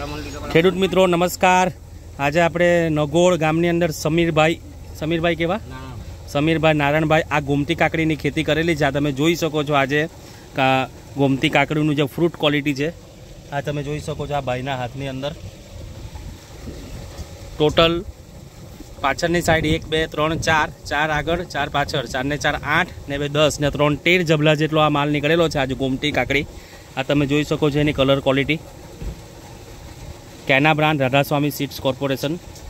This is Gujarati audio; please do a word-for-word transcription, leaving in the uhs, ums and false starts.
ખેડૂત મિત્રો નમસ્કાર। આજે આપણે નગોળ ગામની અંદર સમીરભાઈ સમીરભાઈ કેવા સમીરભાઈ નારાયણભાઈ આ ગોમતી કાકડીની ખેતી કરેલી છે। આ તમે જોઈ શકો છો આજે ગોમતી કાકડીનું જે ફ્રૂટ ક્વોલિટી છે આ તમે જોઈ શકો છો આ ભાઈના હાથની અંદર। ટોટલ પાછળની સાઈડ એક બે ત્રણ ચાર ચાર આગળ ચાર પાછળ ચાર ને ચાર આઠ ને બે દસ ને ત્રણ તેર જબલા જેટલો આ માલ નીકળેલો છે આજે ગોમતી કાકડી। આ તમે જોઈ શકો છો એની કલર ક્વોલિટી। કેના બ્રાન્ડ રાધાસ્વામી સીડ્સ કોર્પોરેશન।